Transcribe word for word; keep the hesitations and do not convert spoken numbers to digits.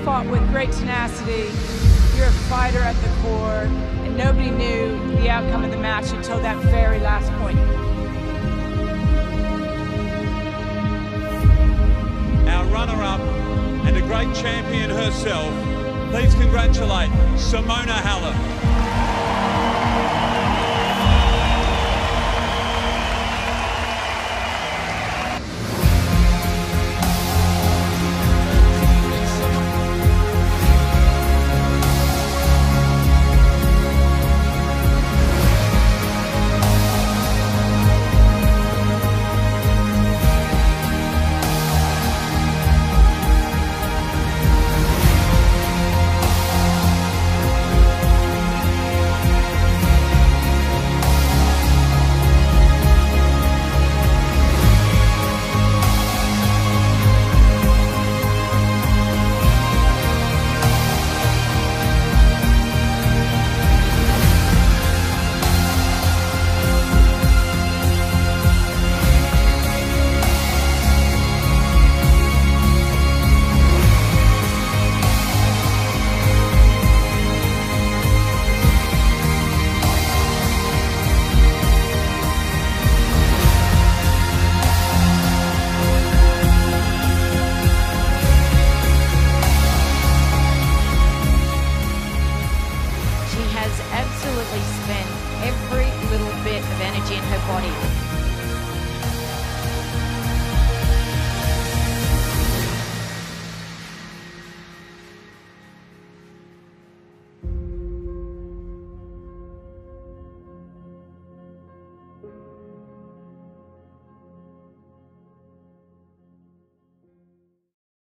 fought with great tenacity. You're a fighter at the core, and nobody knew the outcome of the match until that very last point. Our runner-up and a great champion herself, please congratulate Simona Halep.